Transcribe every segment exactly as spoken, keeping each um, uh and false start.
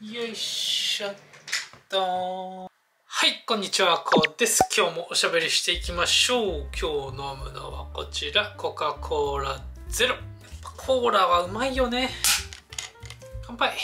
よいしょっと。はい、こんにちは、こうです。今日もおしゃべりしていきましょう。今日飲むのはこちら、コカ・コーラゼロ。やっぱコーラはうまいよね。乾杯。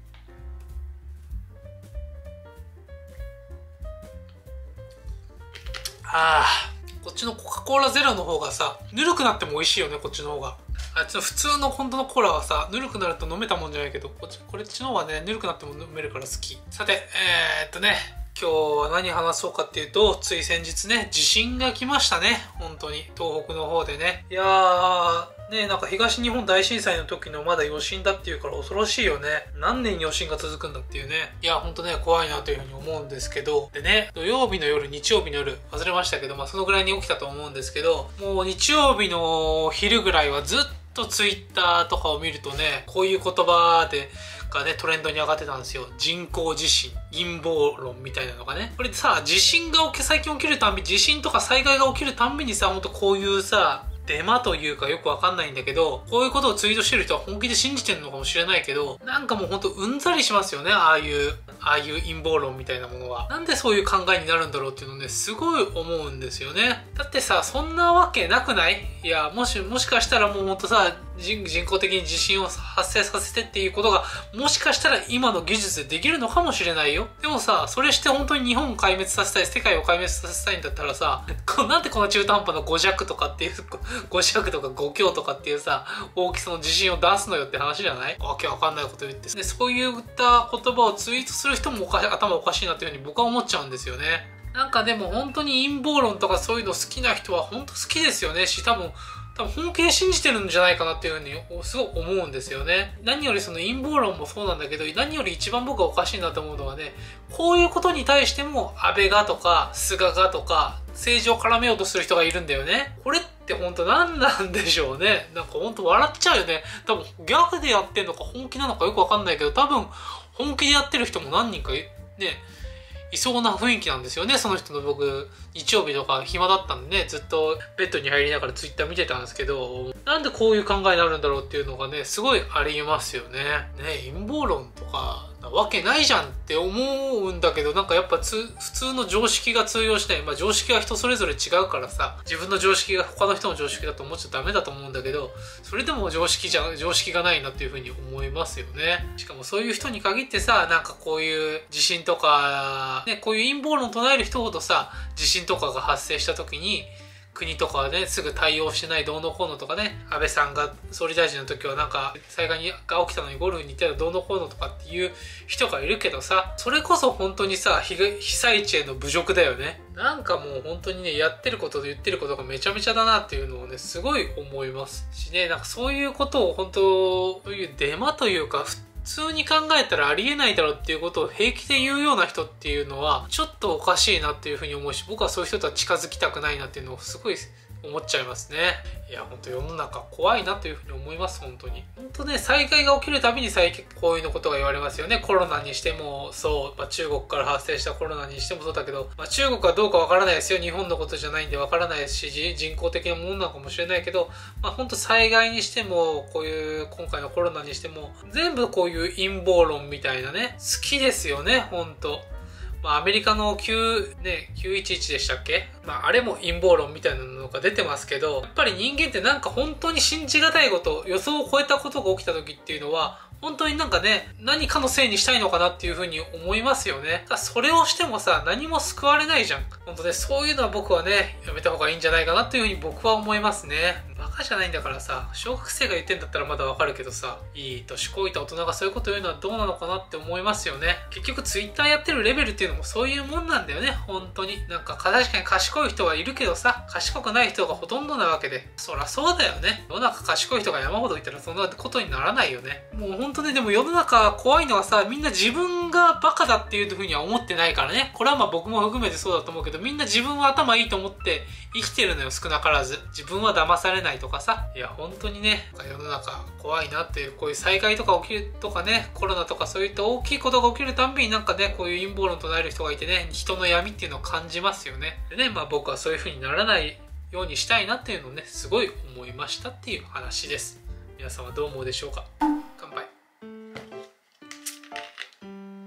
あー、こっちのコカ・コーラゼロの方がさ、ぬるくなっても美味しいよね、こっちの方が。あっちの普通の本当のコーラはさ、ぬるくなると飲めたもんじゃないけど、こっち、これっちの方はね、ぬるくなっても飲めるから好き。さて、えー、っとね、今日は何話そうかっていうと、つい先日ね、地震が来ましたね。本当に。東北の方でね。いやー、ね、なんか東日本大震災の時のまだ余震だっていうから恐ろしいよね。何年余震が続くんだっていうね。いや、ほんとね、怖いなというふうに思うんですけど。でね、土曜日の夜、日曜日の夜、忘れましたけど、まあそのぐらいに起きたと思うんですけど、もう日曜日の昼ぐらいはずっとツイッターとかを見るとね、こういう言葉で、がね、トレンドに上がってたんですよ。人工地震、陰謀論みたいなのがね。これさ、地震が起き、最近起きるたんび、地震とか災害が起きるたんびにさ、ほんとこういうさ、デマというかよくわかんないんだけど、こういうことをツイートしてる人は本気で信じてるのかもしれないけど、なんかもうほんとうんざりしますよね、ああいう、ああいう陰謀論みたいなものは。なんでそういう考えになるんだろうっていうのね、すごい思うんですよね。だってさ、そんなわけなくない？いや、もし、もしかしたらもうほんとさ、人, 人工的に地震を発生させてっていうことが、もしかしたら今の技術でできるのかもしれないよ。でもさ、それして本当に日本を壊滅させたい、世界を壊滅させたいんだったらさ、なんでこの中途半端なご弱とかっていう、ご弱とかご強とかっていうさ、大きさの地震を出すのよって話じゃない？わけわかんないこと言って。で、そういった言葉をツイートする人もおかし頭おかしいなっていうふうに僕は思っちゃうんですよね。なんかでも本当に陰謀論とかそういうの好きな人は本当好きですよね。し、多分、多分本気で信じてるんじゃないかなっていうふうにすごく思うんですよね。何よりその陰謀論もそうなんだけど、何より一番僕がおかしいなと思うのはね、こういうことに対しても安倍がとか菅がとか政治を絡めようとする人がいるんだよね。これって本当何なんでしょうね。なんか本当笑っちゃうよね。多分ギャグでやってんのか本気なのかよくわかんないけど、多分本気でやってる人も何人かね、いそうな雰囲気なんですよね。その人の僕、日曜日とか暇だったんでね、ずっとベッドに入りながらツイッター見てたんですけど、なんでこういう考えになるんだろうっていうのがね、すごいありますよね。ね、陰謀論とか、なわけないじゃんって思うんだけど、なんかやっぱつ普通の常識が通用しない。まあ常識は人それぞれ違うからさ、自分の常識が他の人の常識だと思っちゃダメだと思うんだけど、それでも常識じゃ、常識がないなっていうふうに思いますよね。しかもそういう人に限ってさ、なんかこういう地震とか、ね、こういう陰謀論を唱える人ほどさ、地震とかが発生した時に、国とかはね、すぐ対応してないどうのこうのとかね、安倍さんが総理大臣の時はなんか災害が起きたのにゴルフに行ったらどうのこうのとかっていう人がいるけどさ、それこそ本当にさ、被災地への侮辱だよね。なんかもう本当にね、やってることと言ってることがめちゃめちゃだなっていうのをね、すごい思いますしね、なんかそういうことを本当、そういうデマというか、普通に考えたらありえないだろうっていうことを平気で言うような人っていうのはちょっとおかしいなっていうふうに思うし、僕はそういう人とは近づきたくないなっていうのをすごい思っちゃいますね。いや、ほんと世の中怖いなというふうに思います、本当に。本当ね、災害が起きるたびに最近こういうのことが言われますよね。コロナにしてもそう、まあ、中国から発生したコロナにしてもそうだけど、まあ、中国はどうかわからないですよ。日本のことじゃないんでわからないですし、人工的なものなのかもしれないけど、まあ本当災害にしても、こういう今回のコロナにしても、全部こういう陰謀論みたいなね、好きですよね、本当。まあ、アメリカのきゅう、ね、きゅういちいちでしたっけ？まあ、あれも陰謀論みたいなのが出てますけど、やっぱり人間ってなんか本当に信じがたいこと、予想を超えたことが起きた時っていうのは、本当になんかね、何かのせいにしたいのかなっていうふうに思いますよね。だそれをしてもさ、何も救われないじゃん。本当ね、そういうのは僕はね、やめた方がいいんじゃないかなっていうふうに僕は思いますね。バカじゃないんだからさ、小学生が言ってんだったらまだわかるけどさ、いい年こいた大人がそういうこと言うのはどうなのかなって思いますよね。結局ツイッターやってるレベルっていうのもそういうもんなんだよね、本当に。なんか確かに賢い人はいるけどさ、賢くない人がほとんどなわけで。そらそうだよね。世の中賢い人が山ほどいたらそんなことにならないよね。もう本当ね、でも世の中怖いのはさ、みんな自分がバカだっていうふうには思ってないからね。これはまあ僕も含めてそうだと思うけど、みんな自分は頭いいと思って生きてるのよ、少なからず。自分は騙されないとかさ。いや、本当にね、世の中怖いなっていう、こういう災害とか起きるとかね、コロナとかそういった大きいことが起きるたんびになんかね、こういう陰謀論となえる人がいてね、人の闇っていうのを感じますよね。でね、まあ僕はそういう風にならないようにしたいなっていうのをね、すごい思いましたっていう話です。皆さんはどう思うでしょうか。乾杯。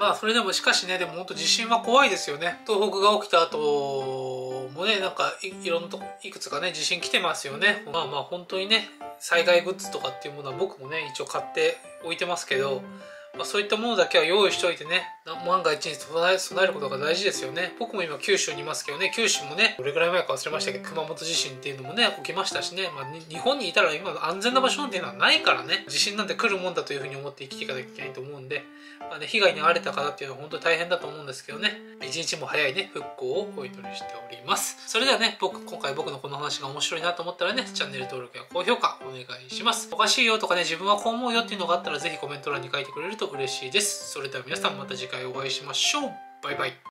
まあそれでもしかしね、でも本当地震は怖いですよね。東北が起きた後もね、なんか い, いろんなとこいくつかね地震来てますよね。まあまあ本当にね、災害グッズとかっていうものは僕もね一応買っておいてますけど、まあ、そういったものだけは用意しておいてね、万が一に備え備えることが大事ですよね。僕も今九州にいますけどね、九州もねどれぐらい前か忘れましたけど熊本地震っていうのもね起きましたしね、まあ、日本にいたら今安全な場所っていうのはないからね、地震なんて来るもんだというふうに思って生きていかなきゃいけないと思うんで、まあね、被害に遭われた方っていうのは本当に大変だと思うんですけどね、一日も早いね復興をお祈りしております。それではね、僕今回僕のこの話が面白いなと思ったらね、チャンネル登録や高評価お願いします。おかしいよとかね、自分はこう思うよっていうのがあったらぜひコメント欄に書いてくれると嬉しいです。それでは皆さんまた次回お会いしましょう。バイバイ。